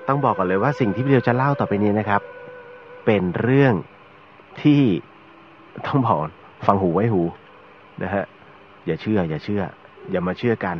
ต้องบอกก่อนเลยว่าสิ่งที่พี่เดียวจะเล่าต่อไปนี้นะครับเป็นเรื่องที่ต้องบอกฟังหูไว้หูนะฮะอย่าเชื่ออย่ามาเชื่อกัน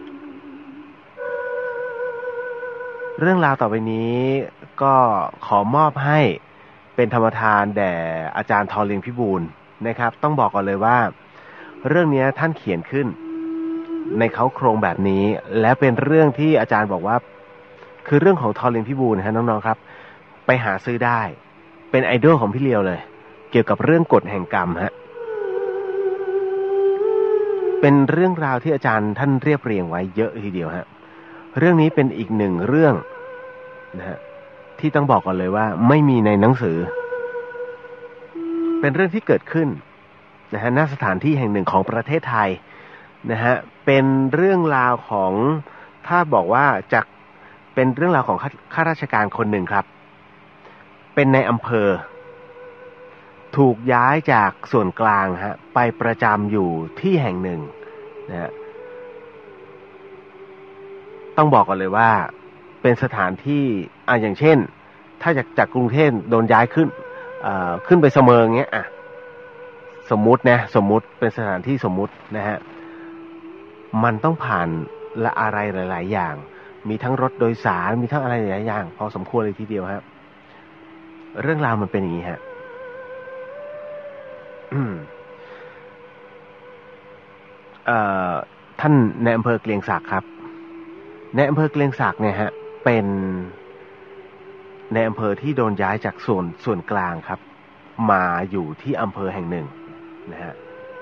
เรื่องราวต่อไปนี้ก็ขอมอบให้เป็นธรรมทานแด่อาจารย์ทอเลียงพิบูลนะครับต้องบอกก่อนเลยว่าเรื่องนี้ท่านเขียนขึ้นในเค้าโครงแบบนี้และเป็นเรื่องที่อาจารย์บอกว่าคือเรื่องของทอเลียงพิบูลนะฮะน้องๆครับไปหาซื้อได้เป็นไอดอลของพี่เลียวเลยเกี่ยวกับเรื่องกฎแห่งกรรมฮะเป็นเรื่องราวที่อาจารย์ท่านเรียบเรียงไว้เยอะทีเดียวฮะเรื่องนี้เป็นอีกหนึ่งเรื่องนะฮะที่ต้องบอกก่อนเลยว่าไม่มีในหนังสือเป็นเรื่องที่เกิดขึ้นนะฮะณสถานที่แห่งหนึ่งของประเทศไทยนะฮะเป็นเรื่องราวของถ้าบอกว่าจากเป็นเรื่องราวของข้าราชการคนหนึ่งครับเป็นในอำเภอถูกย้ายจากส่วนกลางฮะไปประจำอยู่ที่แห่งหนึ่งนะฮะต้องบอกก่อนเลยว่าเป็นสถานที่อย่างเช่นถ้าจากกรุงเทพโดนย้ายขึ้นไปเสมิงเงี้ยสมมุติเป็นสถานที่สมมุตินะฮะมันต้องผ่านอะไรหลายๆอย่างมีทั้งรถโดยสารมีทั้งอะไรหลายๆอย่างพอสมควรเลยทีเดียวครับเรื่องราวมันเป็นอย่างนี้ฮะท่านในอำเภอเกลียงศักดิ์ครับในอำเภอเกลียงศักดิ์เนี่ยฮะเป็นในอำเภอที่โดนย้ายจากส่วนกลางครับมาอยู่ที่อำเภอแห่งหนึ่งนะฮะ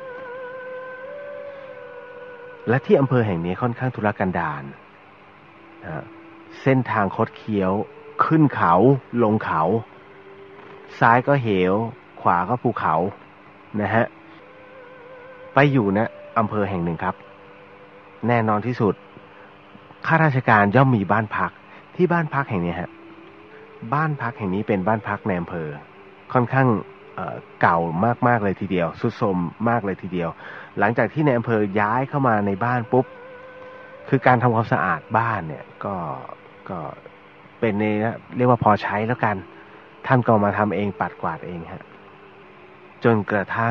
และที่อำเภอแห่งนี้ค่อนข้างทุรกันดารเส้นทางคดเคี้ยวขึ้นเขาลงเขาซ้ายก็เหวขวาก็ภูเขานะฮะไปอยู่นะอำเภอแห่งหนึ่งครับแน่นอนที่สุดข้าราชการย่อมมีบ้านพักที่บ้านพักแห่งนี้ฮะบ้านพักแห่งนี้เป็นบ้านพักในอำเภอค่อนข้างเก่ามากๆเลยทีเดียวทรุดโทรมมากเลยทีเดียวหลังจากที่ในอำเภอย้ายเข้ามาในบ้านปุ๊บคือการทำความสะอาดบ้านเนี่ยก็เป็นในเรียกว่าพอใช้แล้วกันท่านก็มาทำเองปัดกวาดเองฮะจนกระทั่ง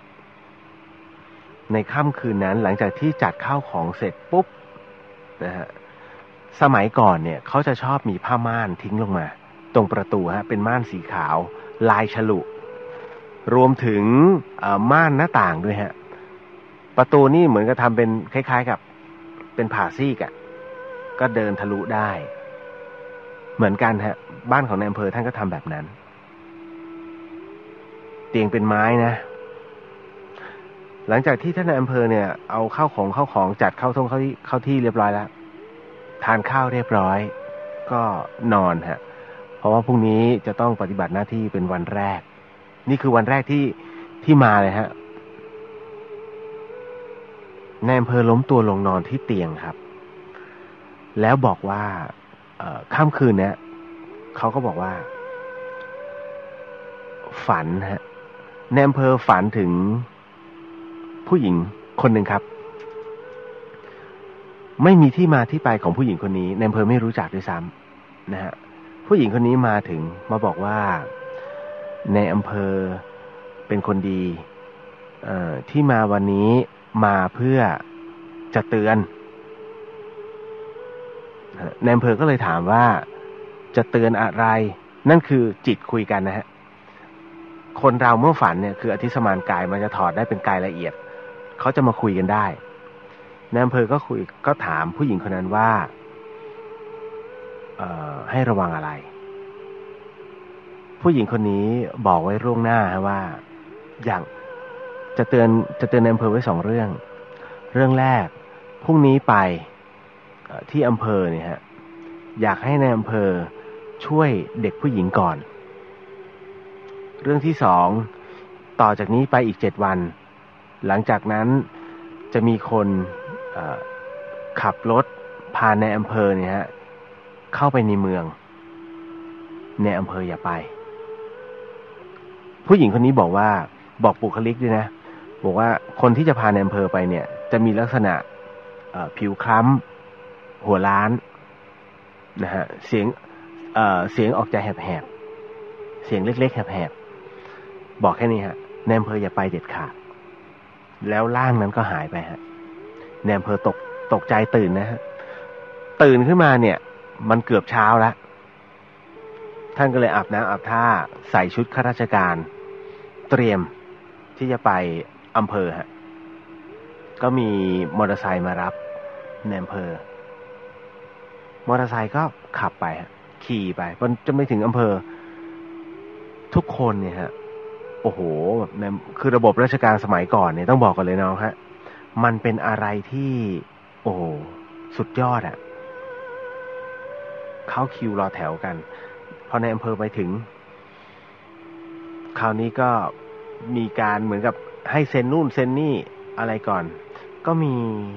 ในค่ำคืนนั้นหลังจากที่จัดข้าวของเสร็จปุ๊บนะฮะสมัยก่อนเนี่ยเขาจะชอบมีผ้าม่านทิ้งลงมาตรงประตูฮะเป็นม่านสีขาวลายฉลุรวมถึงม่านหน้าต่างด้วยฮะประตูนี่เหมือนกับทำเป็นคล้ายๆกับเป็นผ่าซีกก็เดินทะลุได้เหมือนกันฮะบ้านของนายอำเภอท่านก็ทำแบบนั้นเตียงเป็นไม้นะหลังจากที่ท่านนายอำเภอเนี่ยเอาเข้าของจัดเข้าที่เรียบร้อยแล้วทานข้าวเรียบร้อยก็นอนฮะเพราะว่าพรุ่งนี้จะต้องปฏิบัติหน้าที่เป็นวันแรกนี่คือวันแรกที่มาเลยฮะนายอำเภอล้มตัวลงนอนที่เตียงครับแล้วบอกว่าค่ำคืนเนี้ยเขาก็บอกว่าฝันฮะนายอำเภอฝันถึงผู้หญิงคนหนึ่งครับไม่มีที่มาที่ไปของผู้หญิงคนนี้นายอำเภอไม่รู้จักด้วยซ้ำนะฮะผู้หญิงคนนี้มาถึงมาบอกว่าในอำเภอเป็นคนดีที่มาวันนี้มาเพื่อจะเตือนในอำเภอก็เลยถามว่าจะเตือนอะไรนั่นคือจิตคุยกันนะฮะคนเราเมื่อฝันเนี่ยคืออธิสมานกายมันจะถอดได้เป็นกายละเอียดเขาจะมาคุยกันได้ในอำเภอก็ถามผู้หญิงคนนั้นว่าให้ระวังอะไรผู้หญิงคนนี้บอกไว้ล่วงหน้าว่าอย่างจะเตือนในอำเภอไว้2 เรื่องเรื่องแรกพรุ่งนี้ไปที่อำเภอเนี่ยฮะอยากให้ในอำเภอช่วยเด็กผู้หญิงก่อนเรื่องที่2ต่อจากนี้ไปอีก7 วันหลังจากนั้นจะมีคนขับรถพาในอำเภอเนี่ยฮะเข้าไปในเมืองในอำเภออย่าไปผู้หญิงคนนี้บอกบุคลิกด้วยนะบอกว่าคนที่จะพาในอำเภอไปเนี่ยจะมีลักษณะผิวคล้ำหัวล้านนะฮะเเสียงออกจะแหบๆเสียงเล็กๆแหบๆบอกแค่นี้ฮะนายอำเภออย่าไปเด็ดขาดแล้วร่างนั้นก็หายไปฮะนายอำเภอตกใจตื่นนะฮะตื่นขึ้นมาเนี่ยมันเกือบเช้าแล้วท่านก็เลยอาบน้ำอาบท่าใส่ชุดข้าราชการเตรียมที่จะไปอำเภอฮะก็มีมอเตอร์ไซค์มารับในอำเภอมอเตอร์ไซค์ก็ขับไปฮะขี่ไปจนไปถึงอำเภอทุกคนเนี่ยฮะโอ้โหคือระบบราชการสมัยก่อนเนี่ยต้องบอกกันเลยน้องฮะมันเป็นอะไรที่โอ้สุดยอดอ่ะเข้าคิวรอแถวกันพอในอำเภอไปถึงคราวนี้ก็มีการเหมือนกับให้เซ็นนู่นเซ็นนี่อะไรก่อนก็มี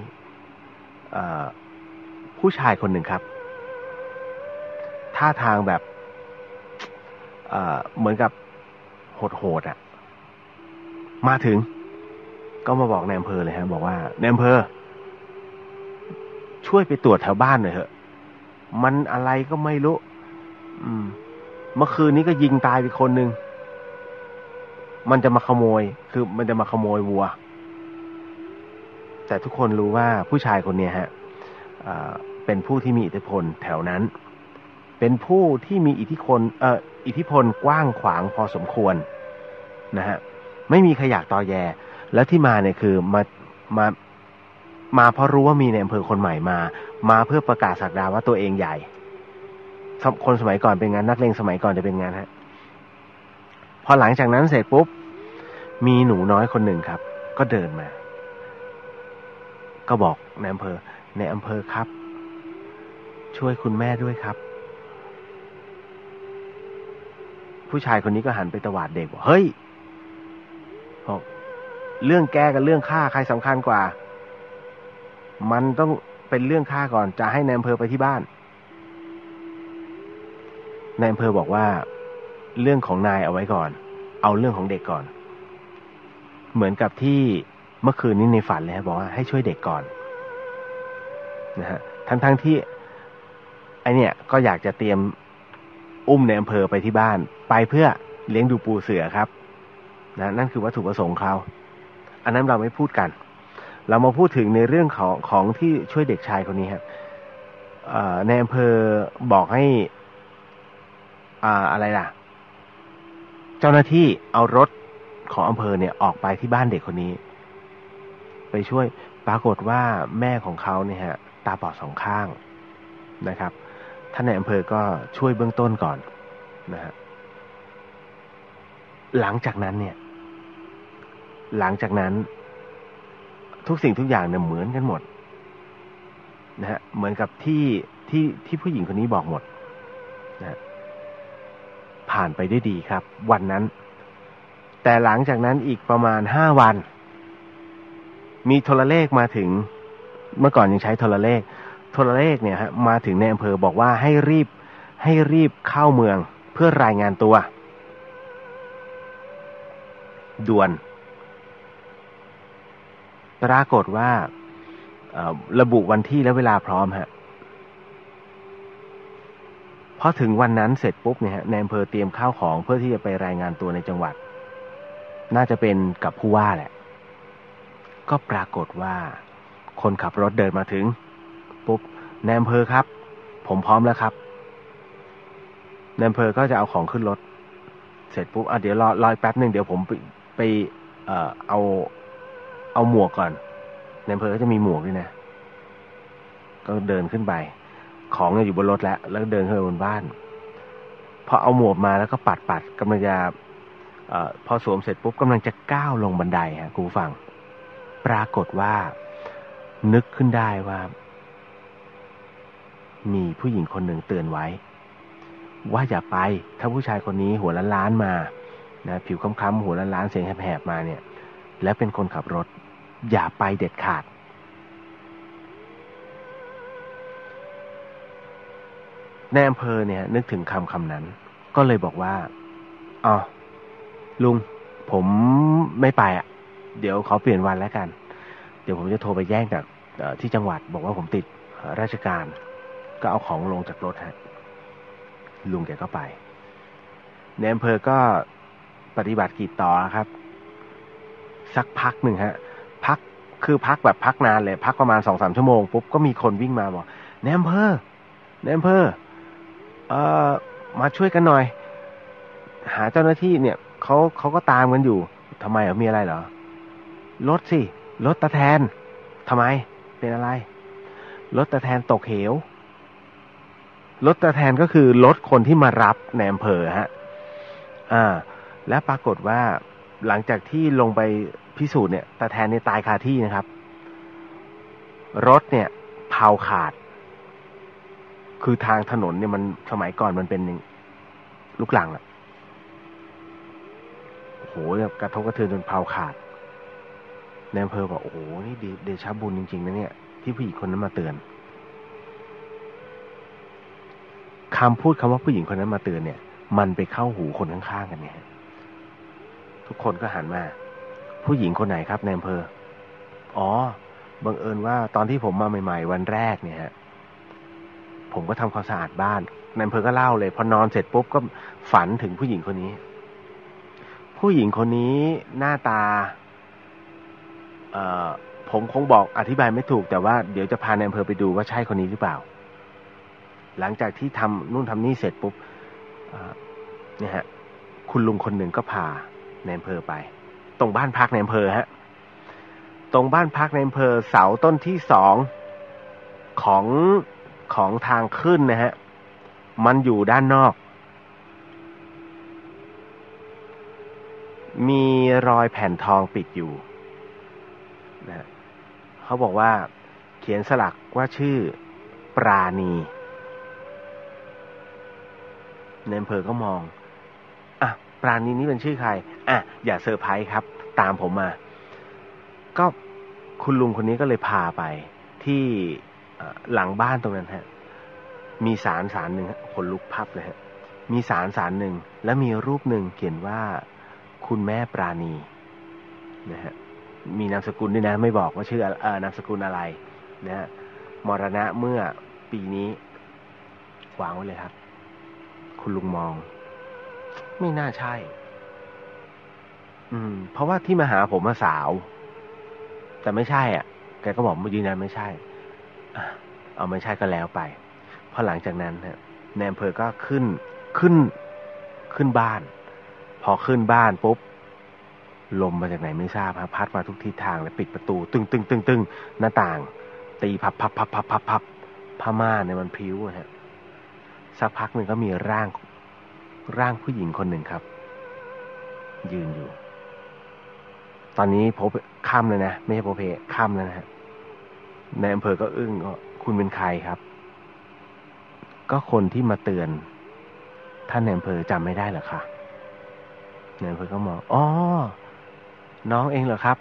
ผู้ชายคนหนึ่งครับท่าทางแบบเหมือนกับโหดอ่ะมาถึงก็มาบอกนายอำเภอเลยฮะบอกว่านายอำเภอช่วยไปตรวจแถวบ้านหน่อยเถอะมันอะไรก็ไม่รู้เมื่อคืนนี้ก็ยิงตายไปคนหนึ่งมันจะมาขโมยคือมันจะมาขโมยวัวแต่ทุกคนรู้ว่าผู้ชายคนนี้ฮะเป็นผู้ที่มีอิทธิพลแถวนั้นเป็นผู้ที่มีอิทธิพลกว้างขวางพอสมควรนะฮะไม่มีใครอยากตอแยแล้วที่มาเนี่ยคือมาเพราะรู้ว่ามีในอำเภอคนใหม่มาเพื่อประกาศศักดาว่าตัวเองใหญ่คนสมัยก่อนเป็นงั้นนักเลงสมัยก่อนจะเป็นงั้นฮะพอหลังจากนั้นเสร็จปุ๊บมีหนูน้อยคนหนึ่งครับก็เดินมาก็บอกในอำเภอครับช่วยคุณแม่ด้วยครับผู้ชายคนนี้ก็หันไปตวาดเด็กบอกเฮ้ยบอกเรื่องแกกับเรื่องฆ่าใครสำคัญกว่ามันต้องเป็นเรื่องฆ่าก่อนจะให้นายอำเภอไปที่บ้านนายอำเภอบอกว่าเรื่องของนายเอาไว้ก่อนเอาเรื่องของเด็กก่อนเหมือนกับที่เมื่อคืนนี้ในฝันเลยบอกว่าให้ช่วยเด็กก่อนนะฮะทั้งที่ไอเนี่ยก็อยากจะเตรียมอุ้มในอำเภอไปที่บ้านไปเพื่อเลี้ยงดูปูเสือครับนะนั่นคือวัตถุประสงค์เขาอันนั้นเราไม่พูดกันเรามาพูดถึงในเรื่องของที่ช่วยเด็กชายคนนี้ครับในอำเภอบอกให้อะไรล่ะเจ้าหน้าที่เอารถของอำเภอเนี่ยออกไปที่บ้านเด็กคนนี้ไปช่วยปรากฏว่าแม่ของเขาเนี่ยฮะตาบอดสองข้างนะครับท่านในอำเภอก็ช่วยเบื้องต้นก่อนนะฮะหลังจากนั้นทุกสิ่งทุกอย่างเนี่ยเหมือนกันหมดนะฮะเหมือนกับที่ผู้หญิงคนนี้บอกหมดนะผ่านไปได้ดีครับวันนั้นแต่หลังจากนั้นอีกประมาณ5 วันมีโทรเลขมาถึงเมื่อก่อนยังใช้โทรเลขเนี่ยฮะมาถึงในอำเภอบอกว่าให้รีบเข้าเมืองเพื่อรายงานตัวด่วนปรากฏว่าระบุวันที่และเวลาพร้อมฮะพอถึงวันนั้นเสร็จปุ๊บเนี่ยฮะในอำเภอเตรียมข้าวของเพื่อที่จะไปรายงานตัวในจังหวัดน่าจะเป็นกับผู้ว่าแหละก็ปรากฏว่าคนขับรถเดินมาถึงปุ๊บในอำเภอครับผมพร้อมแล้วครับในอำเภอก็จะเอาของขึ้นรถเสร็จปุ๊บเดี๋ยวรอแป๊บนึงเดี๋ยวผมไปเอาหมวกก่อนในอำเภอก็จะมีหมวกด้วยนะก็เดินขึ้นไปของอยู่บนรถแล้วก็เดินขึ้นไปบนบ้านพอเอาหมวกมาแล้วก็ปัดกำลังจะพอสวมเสร็จปุ๊บกำลังจะก้าวลงบันไดฮะครูฟังปรากฏว่านึกขึ้นได้ว่ามีผู้หญิงคนหนึ่งเตือนไว้ว่าอย่าไปถ้าผู้ชายคนนี้หัวล้านมานะผิวคล้ำๆหัวล้านเสียงแหบๆมาเนี่ยแล้วเป็นคนขับรถอย่าไปเด็ดขาดในอำเภอเนี่ยนึกถึงคำนั้นก็เลยบอกว่าลุงผมไม่ไปเดี๋ยวขอเปลี่ยนวันแล้วกันเดี๋ยวผมจะโทรไปแจ้งจากที่จังหวัดบอกว่าผมติดราชการก็เอาของลงจากรถฮะลุงแกก็ไปในอำเภอก็ปฏิบัติกิจต่อครับสักพักหนึ่งฮะพักแบบพักนานเลยพักประมาณ 2-3 ชั่วโมงปุ๊บก็มีคนวิ่งมาบอกในอำเภอมาช่วยกันหน่อยหาเจ้าหน้าที่เนี่ยเขาก็ตามกันอยู่ทำไมมีอะไรเหรอรถสิรถตาแทนทำไมเป็นอะไรรถตาแทนตกเหวรถตาแทนก็คือรถคนที่มารับในอำเภอฮะและปรากฏว่าหลังจากที่ลงไปพิสูจน์เนี่ยตาแทนเนี่ยตายคาที่นะครับรถเนี่ยเผาขาดคือทางถนนเนี่ยมันสมัยก่อนมันเป็นลูกรังอะโอ้โหกระทบกระเทือนจนเผาขาดในอำเภอบอกโอ้โหนี่เดชะบุญจริงๆนะเนี่ยที่ผู้หญิงคนนั้นมาเตือนคำพูดคำว่าผู้หญิงคนนั้นมาเตือนเนี่ยมันไปเข้าหูคนข้างๆกันเนี่ยทุกคนก็หันมาผู้หญิงคนไหนครับในอำเภออ๋อบังเอิญว่าตอนที่ผมมาใหม่ๆวันแรกเนี่ยฮะผมก็ทำความสะอาดบ้านในอำเภอก็เล่าเลยพอนอนเสร็จปุ๊บก็ฝันถึงผู้หญิงคนนี้ผู้หญิงคนนี้หน้าตาผมคงบอกอธิบายไม่ถูกแต่ว่าเดี๋ยวจะพาในอำเภอไปดูว่าใช่คนนี้หรือเปล่าหลังจากที่ทำนู่นทำนี่เสร็จปุ๊บเนี่ยฮะคุณลุงคนหนึ่งก็พาในอำเภอไปตรงบ้านพักในอำเภอฮะตรงบ้านพักในอำเภอเสาต้นที่2ของทางขึ้นนะฮะมันอยู่ด้านนอกมีรอยแผ่นทองปิดอยู่นะเขาบอกว่าเขียนสลักว่าชื่อปราณีในอำเภอก็มองปราณีนี้เป็นชื่อใครอย่าเซอร์ไพรส์ครับตามผมมาก็คุณลุงคนนี้ก็เลยพาไปที่หลังบ้านตรงนั้นฮะมีศาลหนึ่งขนลุกพับเลยฮะมีศาลหนึ่งแล้วมีรูปหนึ่งเขียนว่าคุณแม่ปราณีนะฮะมีนามสกุลด้วยนะไม่บอกว่าชื่อนามสกุลอะไรนะฮะมรณะเมื่อปีนี้วางไว้เลยครับคุณลุงมองไม่น่าใช่เพราะว่าที่มาหาผมมาสาวแต่ไม่ใช่แกก็บอกยืนยันไม่ใช่เอาไม่ใช่ก็แล้วไปพอหลังจากนั้นฮะในอำเภอก็ขึ้นบ้านพอขึ้นบ้านปุ๊บลมมาจากไหนไม่ทราบพัดมาทุกทิศทางเลยปิดประตูตึงหน้าต่างตีพับผ้าม่านเนี่ยมันพลิ้วฮะสักพักหนึ่งก็มีร่างผู้หญิงคนหนึ่งครับยืนอยู่ตอนนี้ค่ำเลยนะไม่ใช่โพเพค่ำแล้วนะฮะในอำเภอก็อึ้งก็คุณเป็นใครครับก็คนที่มาเตือนท่านในอำเภอจำไม่ได้เหรอคะในอำเภอก็มองอ๋อน้องเองเหรอครับ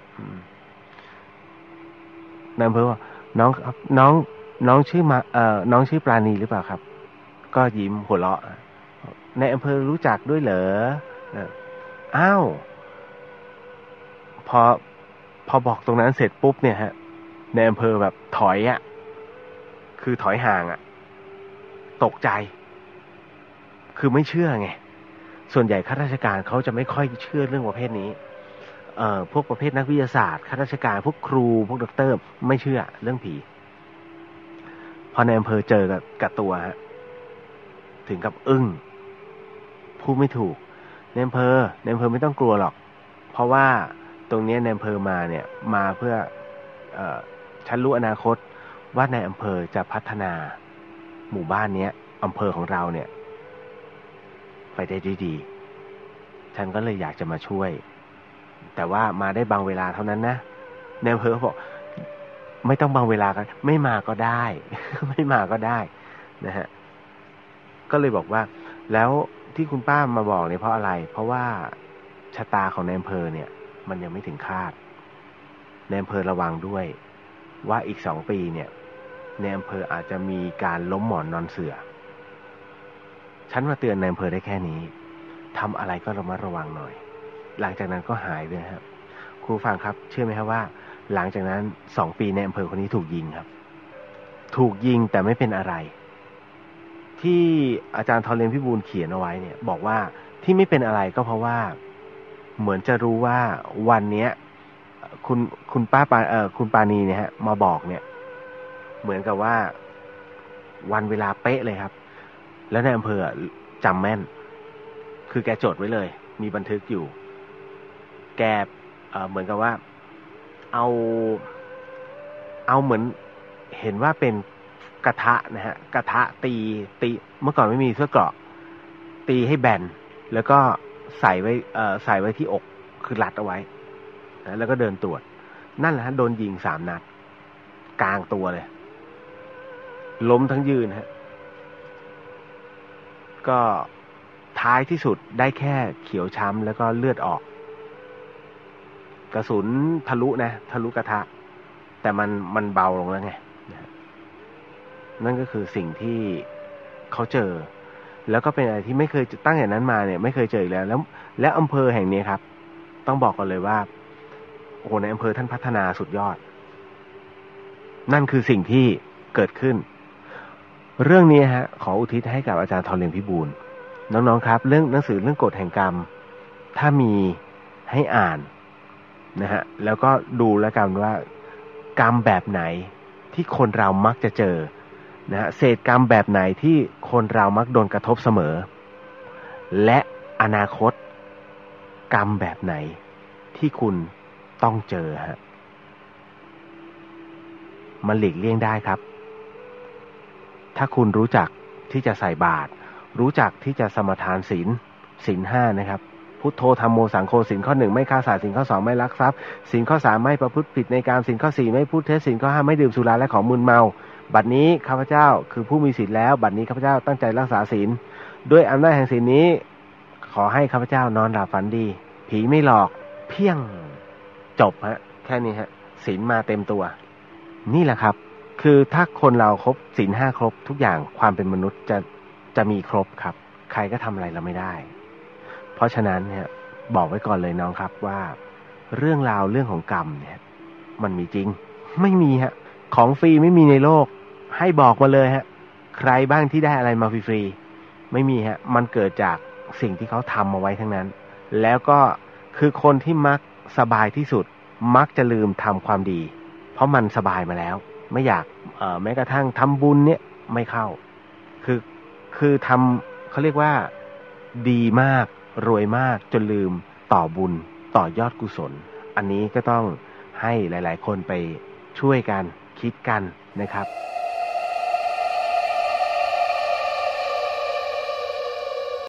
ในอำเภอว่าน้องครับน้องชื่อน้องชื่อปราณีหรือเปล่าครับก็ยิ้มหัวเราะในอำเภอรู้จักด้วยเหรออ้าวพอบอกตรงนั้นเสร็จปุ๊บเนี่ยฮะในอำเภอแบบถอยคือถอยห่างตกใจคือไม่เชื่อไงส่วนใหญ่ข้าราชการเขาจะไม่ค่อยเชื่อเรื่องประเภทนี้พวกประเภทนักวิทยาศาสตร์ข้าราชการพวกครูพวกด็อกเตอร์ไม่เชื่อเรื่องผีพอในอำเภอเจอกับตัวฮะถึงกับอึ้งพูดไม่ถูกในอำเภอไม่ต้องกลัวหรอกเพราะว่าตรงนี้ในอำเภอมาเนี่ยมาเพื่อฉันรู้อนาคตว่าในอำเภอจะพัฒนาหมู่บ้านนี้อำเภอของเราเนี่ยไปได้ดีฉันก็เลยอยากจะมาช่วยแต่ว่ามาได้บางเวลาเท่านั้นนะในอำเภอบอกไม่ต้องบางเวลากันไม่มาก็ได้ ไม่มาก็ได้นะฮะก็เลยบอกว่าแล้วที่คุณป้ามาบอกเนี่ยเพราะอะไรเพราะว่าชะตาของในอำเภอเนี่ยมันยังไม่ถึงคาดในอำเภอระวังด้วยว่าอีก2 ปีเนี่ยในอำเภออาจจะมีการล้มหมอนนอนเสื่อฉันมาเตือนในอำเภอได้แค่นี้ทำอะไรก็ระมัดระวังหน่อยหลังจากนั้นก็หายไปครับครูฟังครับเชื่อไหมครับว่าหลังจากนั้น2 ปีในอำเภอคนนี้ถูกยิงครับถูกยิงแต่ไม่เป็นอะไรที่อาจารย์ทองเลียนพิบูลเขียนเอาไว้เนี่ยบอกว่าที่ไม่เป็นอะไรก็เพราะว่าเหมือนจะรู้ว่าวันเนี้ยคุณคุณปานีเนี่ยฮะมาบอกเนี่ยเหมือนกับว่าวันเวลาเป๊ะเลยครับแล้วในอำเภอจำแม่นคือแกจดไว้เลยมีบันทึกอยู่แกเหมือนกับว่าเอาเหมือนเห็นว่าเป็นกระทะนะฮะกระทะตีเมื่อก่อนไม่มีเสื้อเกราะตีให้แบนแล้วก็ใส่ไว้ที่อกคือรัดเอาไว้นะแล้วก็เดินตรวจนั่นแหละฮะโดนยิง3 นัดกลางตัวเลยล้มทั้งยืนฮะก็ท้ายที่สุดได้แค่เขียวช้ำแล้วก็เลือดออกกระสุนทะลุกระทะแต่มันเบาลงแล้วไงนั่นก็คือสิ่งที่เขาเจอแล้วก็เป็นอะไรที่ไม่เคยตั้งแต่นั้นมาเนี่ยไม่เคยเจออีกแล้วอำเภอแห่งนี้ครับต้องบอกกันเลยว่าโอ้โหในอำเภอท่านพัฒนาสุดยอดนั่นคือสิ่งที่เกิดขึ้นเรื่องนี้ฮะขออุทิศให้กับอาจารย์ทองเลียนพิบูลน้องๆครับเรื่องหนังสือเรื่องกฎแห่งกรรมถ้ามีให้อ่านนะฮะแล้วก็ดูแล้วกันว่ากรรมแบบไหนที่คนเรามักจะเจอนะฮะเศษกรรมแบบไหนที่คนเรามักโดนกระทบเสมอและอนาคตกรรมแบบไหนที่คุณต้องเจอฮะมันหลีกเลี่ยงได้ครับถ้าคุณรู้จักที่จะใส่บาตรรู้จักที่จะสมทานศีล 5นะครับพุทโธธัมโมสังโฆศีลข้อ 1ไม่ฆ่าสัตว์ศีลข้อ 2ไม่ลักทรัพย์ศีลข้อ 3ไม่ประพฤติผิดในกามศีลข้อ 4ไม่พูดเท็จศีลข้อ 5ไม่ดื่มสุราและของมึนเมาบัดนี้ข้าพเจ้าคือผู้มีศีลแล้วบัดนี้ข้าพเจ้าตั้งใจรักษาศีลด้วยอำนาจแห่งศีลนี้ขอให้ข้าพเจ้านอนหลับฝันดีผีไม่หลอกเพียงจบฮะแค่นี้ฮะศีลมาเต็มตัวนี่แหละครับคือถ้าคนเราครบศีล 5ครบทุกอย่างความเป็นมนุษย์จะมีครบครับใครก็ทำอะไรเราไม่ได้เพราะฉะนั้นเนี่ยบอกไว้ก่อนเลยน้องครับว่าเรื่องราวเรื่องของกรรมเนี่ยมันมีจริงไม่มีฮะของฟรีไม่มีในโลกให้บอกมาเลยฮะใครบ้างที่ได้อะไรมาฟรีๆไม่มีฮะมันเกิดจากสิ่งที่เขาทำมาไว้ทั้งนั้นแล้วก็คือคนที่มักสบายที่สุดมักจะลืมทำความดีเพราะมันสบายมาแล้วไม่อยากแม้กระทั่งทำบุญเนี่ยไม่เข้าคือทำเขาเรียกว่าดีมากรวยมากจนลืมต่อบุญต่อยอดกุศลอันนี้ก็ต้องให้หลายๆคนไปช่วยกันคิดกันนะครับ